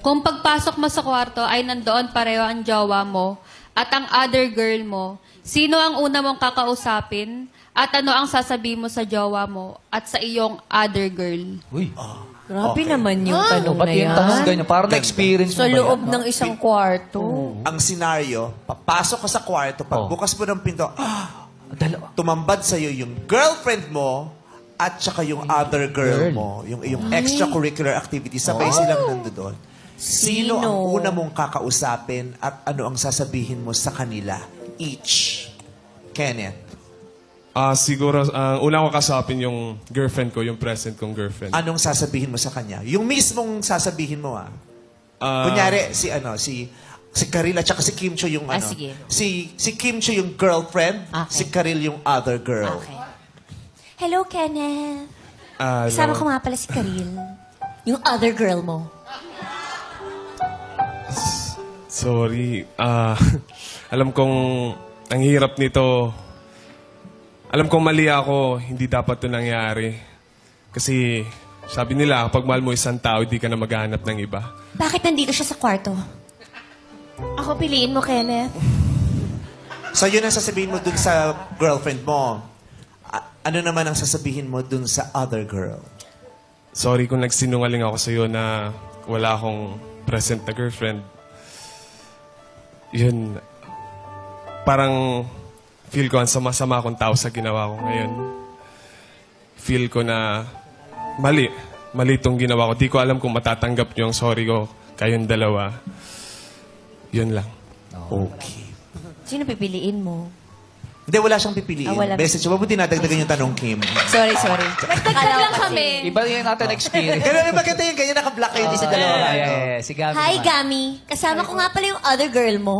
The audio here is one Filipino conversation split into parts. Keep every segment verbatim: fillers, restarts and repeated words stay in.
Kung pagpasok mo sa kwarto ay nandoon pareho ang jowa mo at ang other girl mo, sino ang una mong kakausapin at ano ang sasabihin mo sa jowa mo at sa iyong other girl? Uy. Grabe naman yung tanong Ba't na yung yan. tanong ganyan? Parang na-experience mo Sa ba loob yan? ng isang kwarto. Ang senaryo, papasok ka sa kwarto, pagbukas mo ng pinto, ah, Dalawa. tumambad sa'yo yung girlfriend mo at saka yung other girl, Girl. mo, yung, yung extracurricular activity, sabay silang nandoon. Sino, Sino? ang una mong kakausapin at ano ang sasabihin mo sa kanila? Each. Kenneth. Ah, siguro, ang una ko kasapin yung girlfriend ko, yung present kong girlfriend. Anong sasabihin mo sa kanya? Yung mismong sasabihin mo, ah. Ah, Kunyari, si ano, si si Karil at saka si Kim Cho yung Ah, ano. sige. Si si Kim Cho yung girlfriend, Okay. si Karil yung other girl. Okay. Hello, Kenneth. ah, Kasama no. ko nga pala si Karil. Yung other girl mo. Sorry. Ah, alam kong ang hirap nito. Alam kong mali ako, hindi dapat ito nangyari. Kasi sabi nila, kapag mahal mo isang tao, hindi ka na maghahanap ng iba. Bakit nandito siya sa kwarto? Ako piliin mo, Kenneth. So yun ang sasabihin mo dun sa girlfriend mo. A- ano naman ang sasabihin mo dun sa other girl? Sorry kung nagsinungaling ako sa iyo na wala akong present na girlfriend. Yun, parang feel ko ang sama-sama akong tao sa ginawa ko ngayon. Feel ko na mali. Mali itong ginawa ko. Di ko alam kung matatanggap niyo ang sorry ko kayong dalawa. Yun lang. Okay. Sino pipiliin mo? Hindi, wala siyang pipiliin. Ah, wala. Message mo, buti nadagdagan yung tanong, Kim. Sorry, sorry. Nagtagdag lang kami. Iba yung natin experience. Ganun yung maganda yung ganyan, naka-block kayo di sa dalawa. Yeah, yeah, yeah. Si Gami Hi, naman. Gami. Kasama ko nga pala yung other girl mo.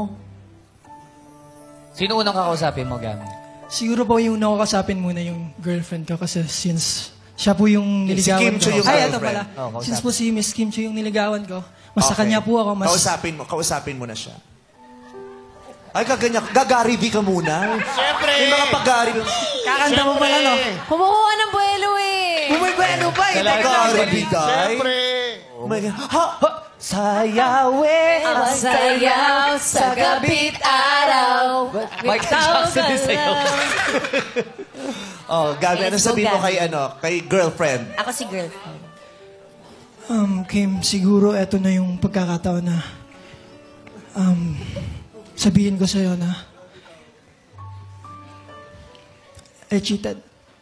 Sino unang kakausapin mo, Gami? Siguro po yung nakakasapin muna yung girlfriend ko kasi since siya po yung Si niligawan Kim ko. Cho yung Ay, ito girlfriend. pala. Oh, kausapin. since po si Miss Kim Cho yung niligawan ko, mas sa Okay. kanya po ako, mas... Kausapin mo, kausapin mo na siya. Ay, kaganyan. Gagari ka muna. Siyempre. May mga pag-gari. Kakanta mo pala, no? Kumukuha ng buwelo eh. Bumibeno pa eh. Gagari, Siyempre. Oh my God. Ha! Ha! Sayawe. Ang sayaw sa gabit araw. Mike Jackson din sa'yo. Oh, Gabi, ano Let's go, sabihin mo Gabi. kay, ano, kay girlfriend? Ako si girlfriend. Um, Kim, siguro eto na yung pagkakataon na um, sabihin ko sa'yo na I cheated.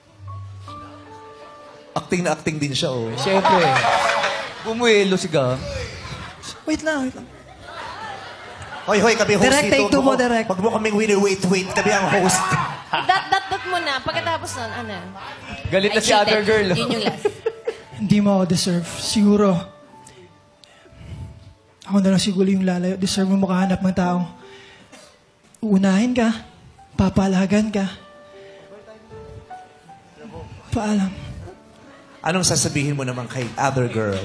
Acting na acting din siya, oh. Siyempre. Bumuelo si Gami. Wait lang, wait lang. Hoy, hoy, kami host Direct, dito. take two Wag mo, direct. Wag mo kaming winner, wait, wait. Kami ang host. Dat, dat, dat mo na. Pagkatapos nun, ano? Galit na si other girl. Yun yung last. Hindi mo ako deserve. Siguro, ako na lang siguro yung lalayo. Deserve mo makahanap ng taong uunahin ka, papalagan ka. Paalam. Anong sasabihin mo naman kay other girl?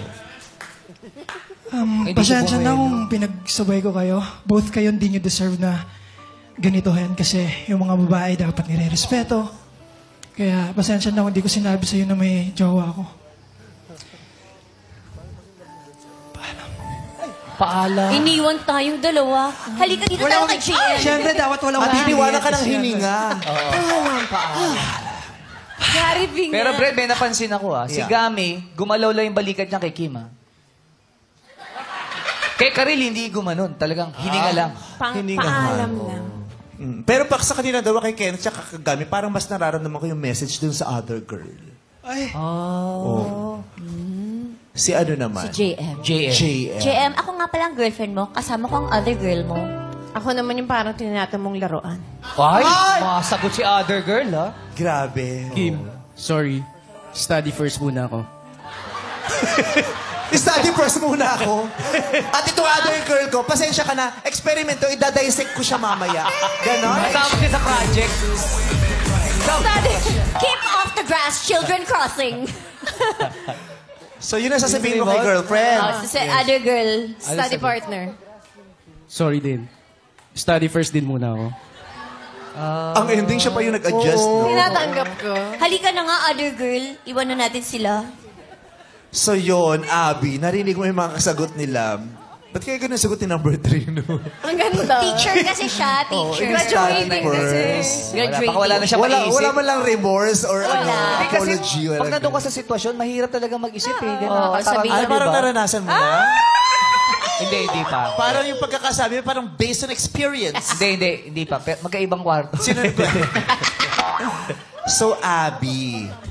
Um, Hindi pasensya ko na bumelo. kung pinagsabay ko kayo. Both kayo hindi nyo deserve na ganitohin kasi yung mga babae dapat nire-respeto. Kaya pasensya na kung hindi ko sinabi sa'yo na may jowa ako. Paalam. Iniwan tayong dalawa. Halika dito tayo kay G M. Siyempre, dapat walang At hiniwanan ka ng Siyempre. hininga. Gary Ving Pero Brad, may napansin ako ah. Si Yeah. Gami, gumalaw lang yung balikat niya kay Kim ah. Kay Karil, hindi gumanon. Talagang hininga lang. Pang, Hininga paalam man. lang. Mm. Pero pak sa kanila daw kay Kenneth at Kagami, parang mas nararamdaman ko yung message dun sa other girl. Ay, Oh. Si ano naman? Si J M. J M. J M. J M, ako nga pala ang girlfriend mo. Kasama ko ang other girl mo. Ako naman yung parang tinatang mong laruan. Ay, masagot si other girl ah. Grabe. Kim, sorry. Study first muna ako. Study first muna ako. At itong other girl ko, pasensya ka na, eksperimento, idadissect ko siya mamaya. Ganon? Kasama siya sa project. Study. Keep off the grass, children crossing. So yun ang sasabihin mo kay girlfriend. Oh, sa other girl. Study partner. Sorry din. Study first din muna ako. Ang ending siya pa yung nag-adjust, no? Tinatanggap ko. Halika na nga, other girl. Iwan na natin sila. So yun, Abby, narinig mo yung mga kasagot nila. Ba't kaya ganun sagutin number three, no? Ang ganda. Teacher kasi siya, Oh, teacher. Graduating kasi. Wala, baka wala na siya Wala, maiisip. wala man lang remorse or ano, Hindi kasi, apology. Wala pag nandun ka sa sitwasyon, mahirap talaga mag-isip eh. Ganun, Oo, nakataranta, sabihin. Ay, di parang ba? naranasan mo na? Hindi, hindi pa. Parang yung pagkakasabi, parang based on experience. Hindi, hindi, hindi pa. Pero magkaibang kwarto. Sino So, Abby,